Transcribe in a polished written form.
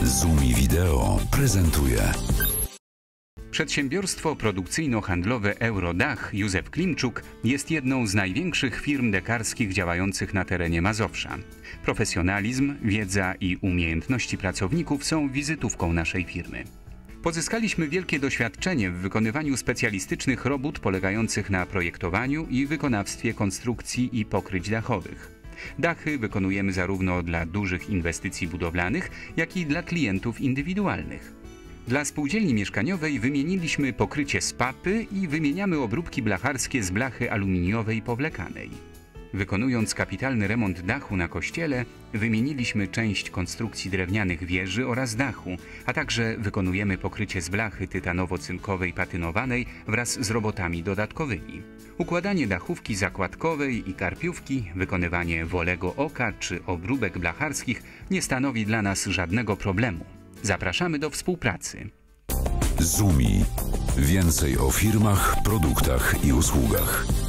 Zumi Wideo prezentuje. Przedsiębiorstwo produkcyjno-handlowe Eurodach Józef Klimczuk jest jedną z największych firm dekarskich działających na terenie Mazowsza. Profesjonalizm, wiedza i umiejętności pracowników są wizytówką naszej firmy. Pozyskaliśmy wielkie doświadczenie w wykonywaniu specjalistycznych robót polegających na projektowaniu i wykonawstwie konstrukcji i pokryć dachowych. Dachy wykonujemy zarówno dla dużych inwestycji budowlanych, jak i dla klientów indywidualnych. Dla spółdzielni mieszkaniowej wymieniliśmy pokrycie z papy i wymieniamy obróbki blacharskie z blachy aluminiowej powlekanej. Wykonując kapitalny remont dachu na kościele, wymieniliśmy część konstrukcji drewnianych wieży oraz dachu, a także wykonujemy pokrycie z blachy tytanowo-cynkowej patynowanej wraz z robotami dodatkowymi. Układanie dachówki zakładkowej i karpiówki, wykonywanie wolego oka czy obróbek blacharskich nie stanowi dla nas żadnego problemu. Zapraszamy do współpracy. Zumi. Więcej o firmach, produktach i usługach.